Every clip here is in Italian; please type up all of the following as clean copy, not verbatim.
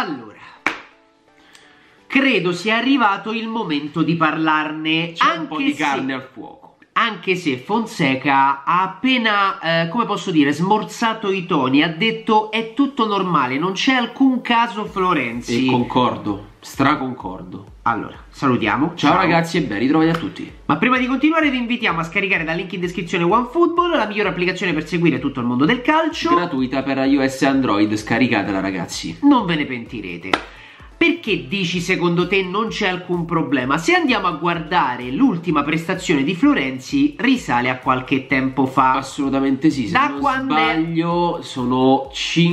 Allora, credo sia arrivato il momento di parlarne. C'è un po' di carne al fuoco. Anche se Fonseca ha appena, come posso dire, smorzato i toni, ha detto è tutto normale, non c'è alcun caso Florenzi. E concordo, straconcordo. Allora, salutiamo. Ciao ragazzi e ben ritrovati a tutti. Ma prima di continuare vi invitiamo a scaricare dal link in descrizione OneFootball, la migliore applicazione per seguire tutto il mondo del calcio. Gratuita per iOS e Android, scaricatela ragazzi. Non ve ne pentirete. Perché dici secondo te non c'è alcun problema? Se andiamo a guardare l'ultima prestazione di Florenzi risale a qualche tempo fa. Assolutamente sì, se non sbaglio sono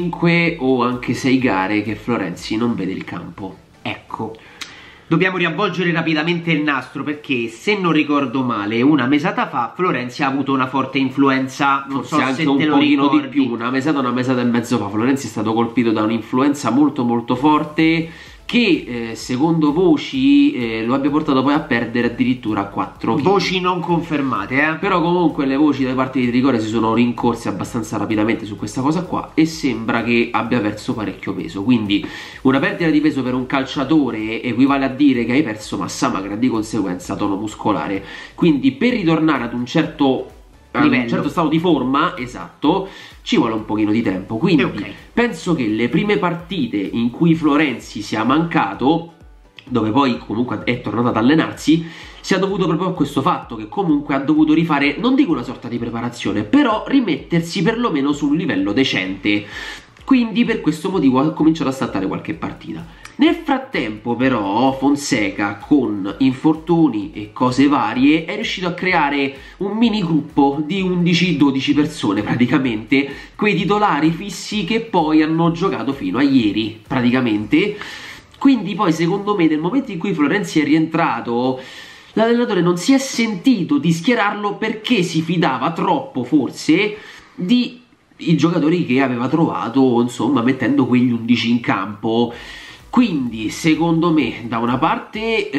5 o anche 6 gare che Florenzi non vede il campo. Ecco, dobbiamo riavvolgere rapidamente il nastro perché se non ricordo male una mesata fa Florenzi ha avuto una forte influenza. Non Forse so anche se un te lo pochino ricordi. di più, una mesata e mezzo fa Florenzi è stato colpito da un'influenza molto forte che secondo voci lo abbia portato poi a perdere addirittura 4 kg. Voci non confermate, Però comunque le voci da parte di Rigore si sono rincorse abbastanza rapidamente su questa cosa qua e sembra che abbia perso parecchio peso. Quindi una perdita di peso per un calciatore equivale a dire che hai perso massa magra, di conseguenza tono muscolare. Quindi per ritornare ad un certo stato di forma, esatto, ci vuole un pochino di tempo. Quindi penso che le prime partite in cui Florenzi sia mancato, dove poi comunque è tornato ad allenarsi, sia dovuto proprio a questo fatto che comunque ha dovuto rifare, non dico una sorta di preparazione, però rimettersi perlomeno su un livello decente. Quindi per questo motivo ha cominciato a saltare qualche partita. Nel frattempo però Fonseca con infortuni e cose varie è riuscito a creare un mini gruppo di 11-12 persone praticamente, quei titolari fissi che poi hanno giocato fino a ieri praticamente. Quindi poi secondo me nel momento in cui Florenzi è rientrato l'allenatore non si è sentito di schierarlo perché si fidava troppo forse di i giocatori che aveva trovato, insomma, mettendo quegli 11 in campo. Quindi secondo me da una parte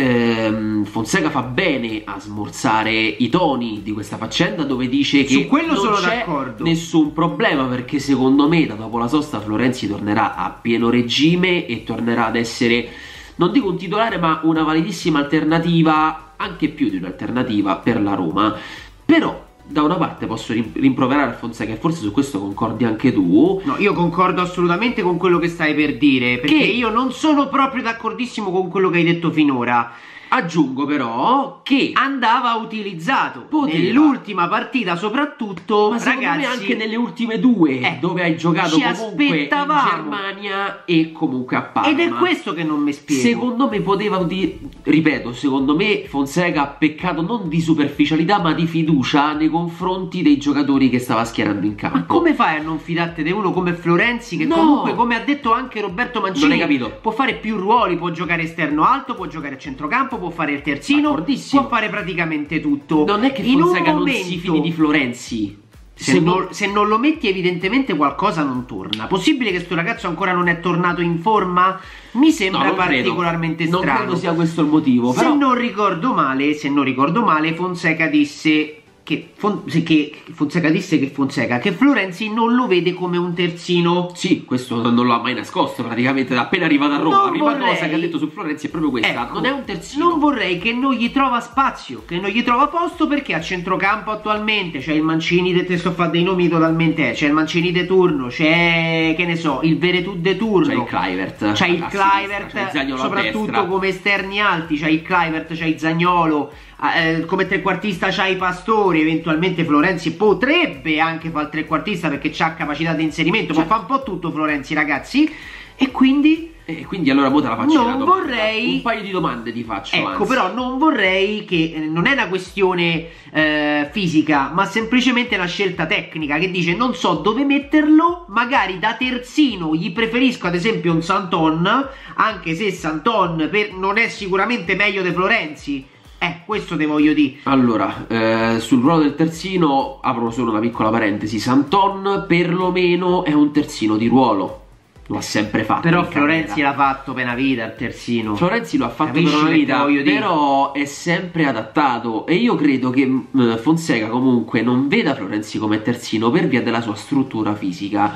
Fonseca fa bene a smorzare i toni di questa faccenda, dove dice che su quello non c'è nessun problema, perché secondo me da dopo la sosta Florenzi tornerà a pieno regime e tornerà ad essere, non dico un titolare, ma una validissima alternativa, anche più di un'alternativa per la Roma. Però da una parte posso rimproverare a Fonseca, e forse su questo concordi anche tu. No, io concordo assolutamente con quello che stai per dire, perché io non sono proprio d'accordissimo con quello che hai detto finora. Aggiungo però che andava utilizzato nell'ultima partita soprattutto, ma secondo me anche nelle ultime due dove hai giocato comunque in Germania e comunque a Parma. Ed è questo che non mi spiego. Secondo me poteva, ripeto, secondo me Fonseca ha peccato non di superficialità ma di fiducia nei confronti dei giocatori che stava schierando in campo. Ma come fai a non fidarti di uno come Florenzi che comunque, come ha detto anche Roberto Mancini, non hai capito, può fare più ruoli, può giocare esterno alto, può giocare a centrocampo, può fare il terzino, può fare praticamente tutto. Non è che Fonseca non si fidi di Florenzi. Se non lo metti evidentemente qualcosa non torna. Possibile che sto ragazzo ancora non è tornato in forma? Mi sembra particolarmente strano. Non credo sia questo il motivo. Se non ricordo male, Fonseca disse che Florenzi non lo vede come un terzino. Sì, questo non lo ha mai nascosto praticamente da appena arrivato a Roma. La prima cosa che ha detto su Florenzi è proprio questa, non è un terzino. Non vorrei che non gli trova spazio, che non gli trova posto, perché a centrocampo attualmente c'è il Mancini, te sto a fare dei nomi totalmente, c'è il Mancini de turno, c'è, che ne so, il Veretù de turno, c'è il Kluivert, soprattutto come esterni alti, c'è il Kluivert, c'è il Zaniolo, come trequartista c'ha i Pastori, eventualmente Florenzi potrebbe anche fare il trequartista perché c'ha capacità di inserimento, ma fa un po' tutto Florenzi, ragazzi, e quindi allora mo te la faccio non vorrei, un paio di domande ti faccio, ecco, però non vorrei che, non è una questione fisica, ma semplicemente una scelta tecnica, che dice non so dove metterlo, magari da terzino gli preferisco ad esempio un Santon, anche se Santon non è sicuramente meglio di Florenzi. Questo te voglio dire. Allora, sul ruolo del terzino apro solo una piccola parentesi. Santon perlomeno è un terzino di ruolo, l'ha sempre fatto. Però Florenzi l'ha fatto per una vita il terzino. Florenzi lo ha fatto per una vita, però è sempre adattato. E io credo che Fonseca comunque non veda Florenzi come terzino per via della sua struttura fisica.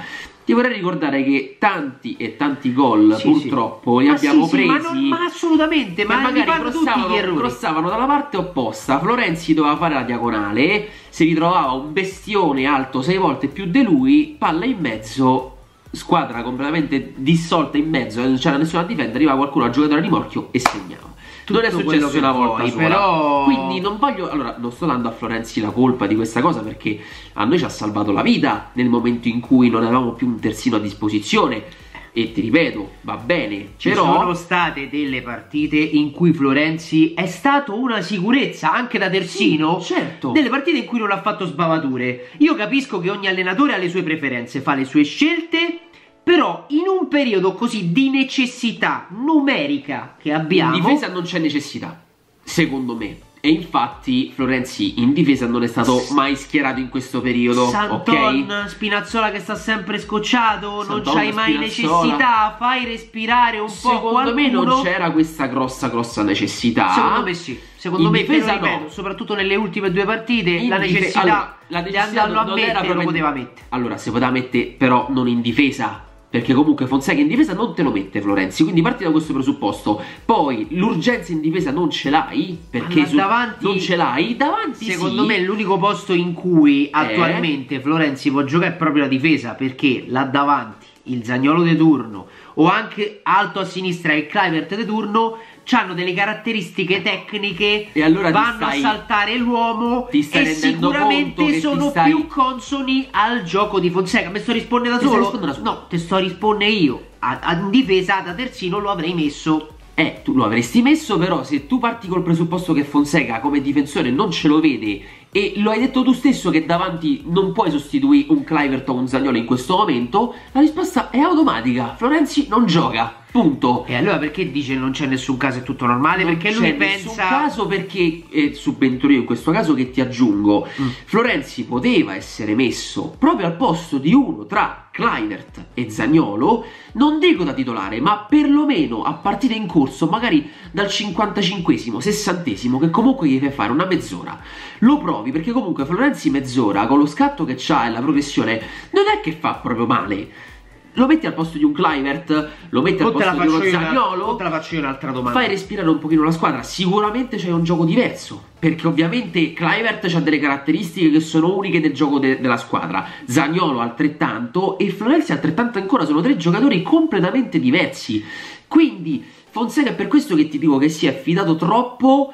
Ti vorrei ricordare che tanti e tanti gol purtroppo li abbiamo presi, ma assolutamente, ma magari crossavano dalla parte opposta. Florenzi doveva fare la diagonale, si ritrovava un bestione alto 6 volte più di lui, palla in mezzo, squadra completamente dissolta in mezzo, non c'era nessuno a difendere, arriva qualcuno al giocatore di rimorchio e segnava. Non è successo una volta sola, però... quindi non voglio, allora non sto dando a Florenzi la colpa di questa cosa, perché a noi ci ha salvato la vita nel momento in cui non avevamo più un terzino a disposizione, e ti ripeto, va bene, ci sono state delle partite in cui Florenzi è stato una sicurezza anche da terzino, certo, delle partite in cui non ha fatto sbavature. Io capisco che ogni allenatore ha le sue preferenze, fa le sue scelte, però in un periodo così di necessità numerica che abbiamo, in difesa non c'è necessità, secondo me. E infatti Florenzi in difesa non è stato mai schierato in questo periodo. Santon, Spinazzola che sta sempre scocciato, Santon, non c'hai mai necessità, fai respirare un po' qualcuno. Secondo me non c'era questa grossa necessità. Secondo me sì. Secondo me, difesa no. Soprattutto nelle ultime 2 partite, la necessità di andarlo a mettere lo poteva mettere. Allora, si poteva mettere, però non in difesa, perché comunque Fonseca in difesa non te lo mette Florenzi, quindi parti da questo presupposto. Poi l'urgenza in difesa non ce l'hai, perché davanti, non ce l'hai davanti. Secondo me l'unico posto in cui attualmente Florenzi può giocare è proprio la difesa, perché là davanti il Zaniolo de turno o anche alto a sinistra il Kluivert de turno hanno delle caratteristiche tecniche, e allora vanno a saltare l'uomo e sicuramente sono più consoni al gioco di Fonseca. Mi sto rispondendo da solo? No, te sto rispondendo io. In difesa da terzino lo avrei messo. Tu lo avresti messo, però se tu parti col presupposto che Fonseca come difensore non ce lo vede, e lo hai detto tu stesso che davanti non puoi sostituire un Kluivert o un Zaniolo in questo momento, la risposta è automatica: Florenzi non gioca, punto. E allora perché dice non c'è nessun caso, è tutto normale? Non perché lui pensa... nessun caso, perché subentro io in questo caso che ti aggiungo, Florenzi poteva essere messo proprio al posto di uno tra Kluivert e Zaniolo, non dico da titolare, ma perlomeno a partita in corso, magari dal 55esimo, 60esimo, che comunque gli fai fare una mezz'ora. Lo provi, perché comunque Florenzi mezz'ora, con lo scatto che c'ha e la progressione, non è che fa proprio male. Lo metti al posto di un Kluivert, lo metti al posto di uno Zaniolo, o te la faccio io un'altra domanda. Fai respirare un pochino la squadra. Sicuramente c'è un gioco diverso, perché ovviamente Kluivert ha delle caratteristiche che sono uniche del gioco della squadra, Zaniolo altrettanto, e Florenzi altrettanto ancora. Sono 3 giocatori completamente diversi. Quindi Fonseca è per questo che ti dico che si è affidato troppo,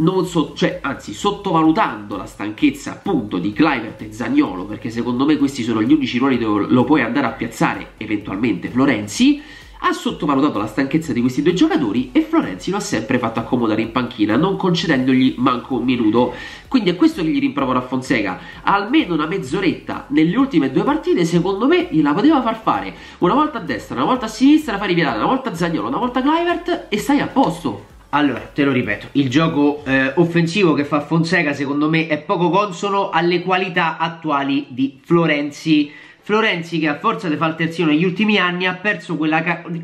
anzi sottovalutando la stanchezza appunto di Kluivert e Zaniolo, perché secondo me questi sono gli unici ruoli dove lo puoi andare a piazzare eventualmente Florenzi. Ha sottovalutato la stanchezza di questi 2 giocatori e Florenzi lo ha sempre fatto accomodare in panchina, non concedendogli manco un minuto. Quindi è questo che gli rimprovero a Fonseca: almeno una mezz'oretta nelle ultime 2 partite secondo me gliela poteva far fare, una volta a destra, una volta a sinistra, fai ripiedare, una volta Zaniolo, una volta Kluivert, e stai a posto. Allora, te lo ripeto, il gioco offensivo che fa Fonseca secondo me è poco consono alle qualità attuali di Florenzi. Florenzi che a forza di fare il terzino negli ultimi anni ha perso quella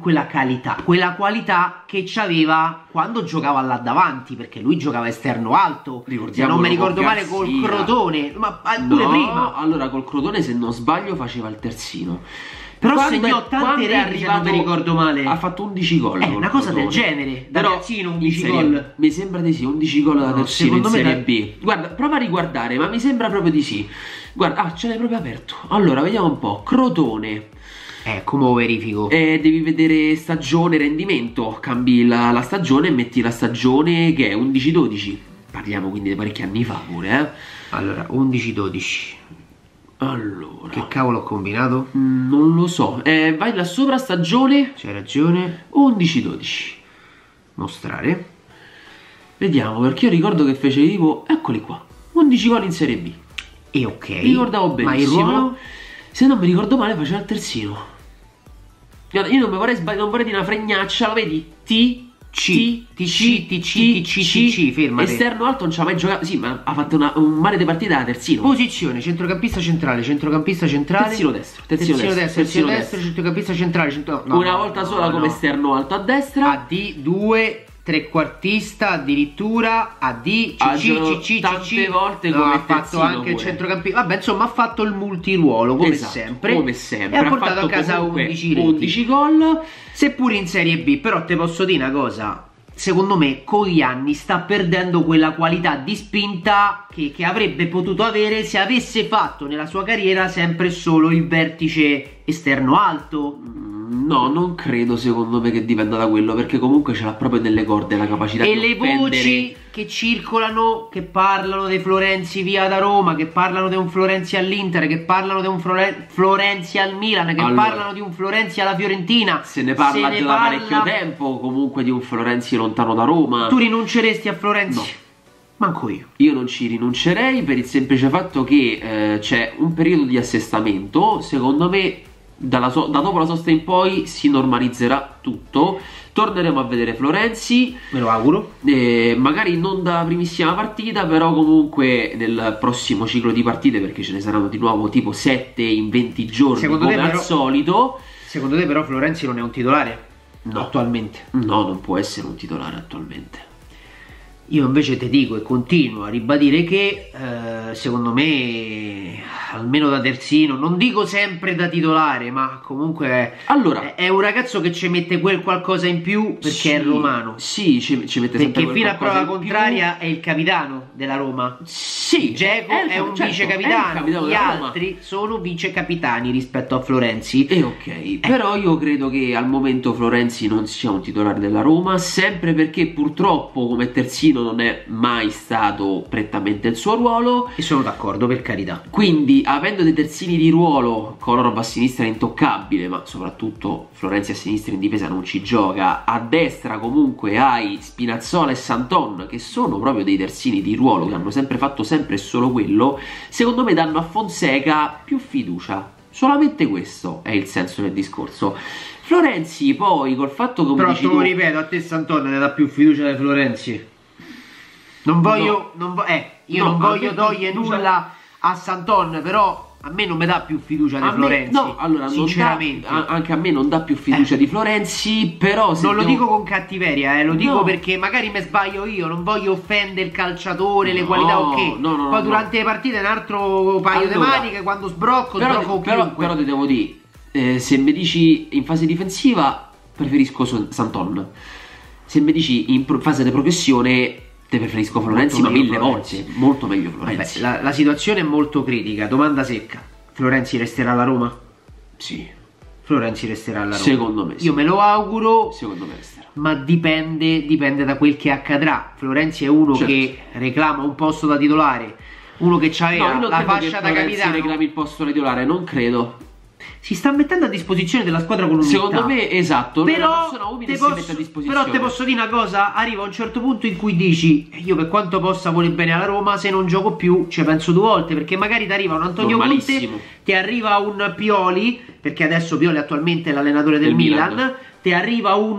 qualità che c'aveva quando giocava là davanti, perché lui giocava esterno alto, se non mi ricordo male col Crotone, ma pure prima. Allora col Crotone, se non sbaglio, faceva il terzino. Però segnò tante reti, se non mi ricordo male. Ha fatto 11 gol. Una cosa del genere. Da terzino 11 gol. Mi sembra di sì, 11 gol da terzino in Serie B. Guarda, prova a riguardare, ma mi sembra proprio di sì. Guarda, ce l'hai proprio aperto. Allora, vediamo un po'. Crotone. Come lo verifico? Devi vedere stagione, rendimento. Cambi la stagione e metti la stagione che è 11-12. Parliamo quindi di parecchi anni fa pure, Allora, 11-12. Allora, che cavolo ho combinato? Non lo so. Vai là sopra, stagione. C'hai ragione. 11-12. Mostrare. Vediamo, perché io ricordo che fece tipo, eccoli qua, 11 gol in Serie B. E ok. Ricordavo benissimo. Ma il ruolo? Se non mi ricordo male faceva il terzino. Io non vorrei dire una fregnaccia, lo vedi? TC, fermate. Esterno alto non ci ha mai giocato. Sì, ma ha fatto un mare di partita da terzino. Posizione: centrocampista centrale, terzino destro, centrocampista centrale, una volta sola come esterno alto a destra. AD2 trequartista addirittura, AD, tante volte no, come ha fatto anche il centrocampista, vabbè insomma ha fatto il multiruolo come sempre e ha portato a casa 11 gol, seppur in Serie B. Però te posso dire una cosa, secondo me con gli anni sta perdendo quella qualità di spinta che avrebbe potuto avere se avesse fatto nella sua carriera sempre solo il vertice esterno alto. No, non credo, secondo me, che dipenda da quello, perché comunque ce l'ha proprio nelle corde la capacità di offendere. E le voci che circolano, che parlano dei Florenzi via da Roma, che parlano di un Florenzi all'Inter, che parlano di un Florenzi al Milan, che parlano di un Florenzi alla Fiorentina, se ne parla già da parecchio tempo, comunque di un Florenzi lontano da Roma. Tu rinunceresti a Florenzi? No. Manco io. Io non ci rinuncerei per il semplice fatto che c'è un periodo di assestamento, secondo me. Da dopo la sosta in poi si normalizzerà tutto, torneremo a vedere Florenzi, me lo auguro, magari non da primissima partita, però comunque nel prossimo ciclo di partite, perché ce ne saranno di nuovo tipo 7 in 20 giorni, secondo come al solito. Secondo te però Florenzi non è un titolare? No. Attualmente? No, non può essere un titolare attualmente. Io invece ti dico e continuo a ribadire che secondo me almeno da terzino, non dico sempre da titolare, ma comunque allora, è un ragazzo che ci mette quel qualcosa in più perché sì, è romano. Sì, ci mette sempre perché fino a prova contraria è il capitano della Roma. Sì, Dzeko è un vice capitano, gli altri sono vice capitani rispetto a Florenzi. E ok, però io credo che al momento Florenzi non sia un titolare della Roma, sempre perché purtroppo come terzino non è mai stato prettamente il suo ruolo. E sono d'accordo, per carità. Quindi avendo dei terzini di ruolo, Kolarov a sinistra è intoccabile, ma soprattutto Florenzi a sinistra in difesa non ci gioca, a destra comunque hai Spinazzola e Santon che sono proprio dei terzini di ruolo, che hanno sempre fatto sempre e solo quello, secondo me danno a Fonseca più fiducia. Solamente questo è il senso del discorso. Florenzi poi col fatto che, come però dici te lo tu, ripeto, a te Santon ne dà più fiducia di Florenzi. Non voglio, io non voglio togliere nulla a Santon, però a me non mi dà più fiducia di Florenzi. No, allora sinceramente anche a me non dà più fiducia di Florenzi, però se non lo dico con cattiveria, lo dico perché magari mi sbaglio io, non voglio offendere il calciatore, le qualità, ok. Poi durante le partite un altro paio di maniche, quando sbrocco chiunque. Però ti devo dire, se mi dici in fase difensiva preferisco Santon. Se mi dici in fase di progressione te preferisco Florenzi, ma 1000 volte. Molto meglio Florenzi. Vabbè, la situazione è molto critica. Domanda secca: Florenzi resterà alla Roma? Sì. Florenzi resterà alla Roma. Secondo me sì. Io me lo auguro. Secondo me resterà. Ma dipende da quel che accadrà. Florenzi è uno che reclama un posto da titolare, uno che c'aveva la fascia da capitano. Se reclami il posto da titolare, non credo. Si sta mettendo a disposizione della squadra con umiltà. Secondo me, esatto. Però si mette a disposizione. Però te posso dire una cosa: arriva un certo punto in cui dici, io per quanto possa voler bene alla Roma, se non gioco più ci penso 2 volte, perché magari ti arriva un Antonio Conte, ti arriva un Pioli, perché adesso Pioli attualmente è l'allenatore del Milan, ti arriva un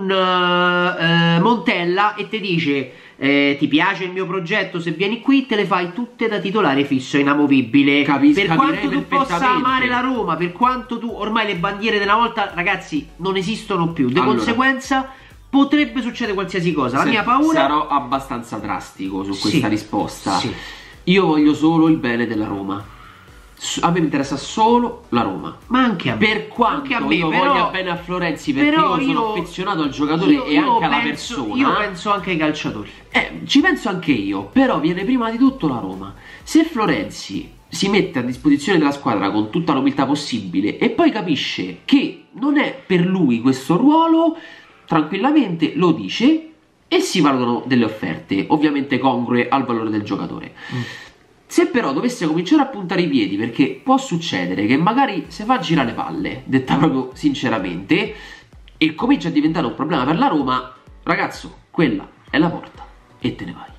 Montella e ti dice: ti piace il mio progetto, se vieni qui te le fai tutte da titolare fisso, inamovibile. Per quanto tu possa amare la Roma, per quanto tu ormai le bandiere della volta, ragazzi, non esistono più. Di conseguenza potrebbe succedere qualsiasi cosa. La mia paura, sarò abbastanza drastico su questa risposta. Io voglio solo il bene della Roma. A me mi interessa solo la Roma. Ma anche a me. Per quanto io voglia bene a Florenzi, perché io sono affezionato al giocatore e anche alla persona. Io penso anche ai calciatori. Ci penso anche io. Però viene prima di tutto la Roma. Se Florenzi si mette a disposizione della squadra con tutta l'umiltà possibile e poi capisce che non è per lui questo ruolo, tranquillamente lo dice e si valutano delle offerte, ovviamente congrue al valore del giocatore. Se però dovesse cominciare a puntare i piedi, perché può succedere che magari se va a girare le palle, detta proprio sinceramente, e comincia a diventare un problema per la Roma, ragazzo, quella è la porta e te ne vai.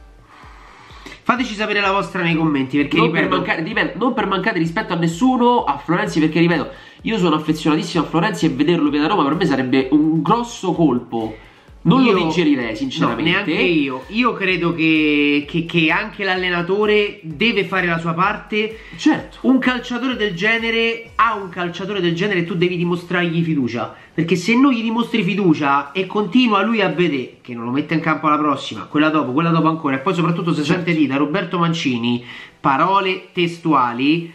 Fateci sapere la vostra nei commenti, perché non per mancare rispetto a nessuno, a Florenzi, perché ripeto, io sono affezionatissimo a Florenzi e vederlo via da Roma per me sarebbe un grosso colpo. Non lo digerirei sinceramente. No, neanche io. Io credo che anche l'allenatore deve fare la sua parte. Certo. Un calciatore del genere, a un calciatore del genere tu devi dimostrargli fiducia. perché se non gli dimostri fiducia e continua lui a vedere che non lo mette in campo alla prossima, quella dopo ancora, e poi soprattutto se sente dire da Roberto Mancini parole testuali,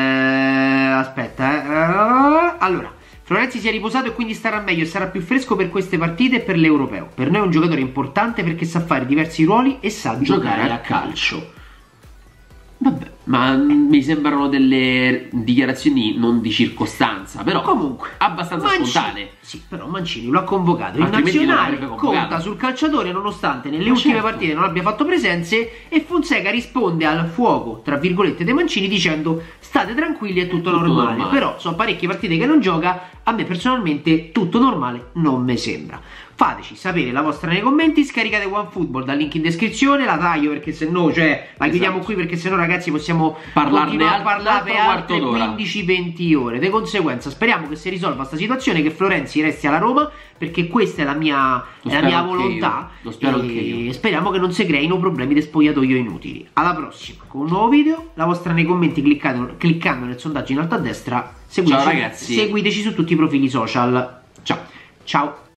allora, Florenzi si è riposato e quindi starà meglio e sarà più fresco per queste partite e per l'Europeo. Per noi è un giocatore importante perché sa fare diversi ruoli e sa giocare a calcio. Vabbè, ma mi sembrano delle dichiarazioni non di circostanza, però comunque abbastanza spontanee. Sì, però Mancini lo ha convocato in Altrimenti nazionale, conta sul calciatore nonostante nelle ultime partite non abbia fatto presenze, e Fonseca risponde al fuoco, tra virgolette, dei Mancini dicendo state tranquilli, è tutto normale. Però sono parecchie partite che non gioca, a me personalmente tutto normale non mi sembra. Fateci sapere la vostra nei commenti, scaricate OneFootball dal link in descrizione, la taglio perché se no, cioè, la chiudiamo qui perché se no ragazzi possiamo continuare a parlare per altre 15-20 ore. Di conseguenza speriamo che si risolva questa situazione, che Florenzi resti alla Roma, perché questa è la mia volontà. Lo spero anche io. E speriamo che non si creino problemi di spogliatoio inutili. Alla prossima con un nuovo video, la vostra nei commenti cliccando nel sondaggio in alto a destra. Ciao ragazzi. Seguiteci su tutti i profili social. Ciao. Ciao.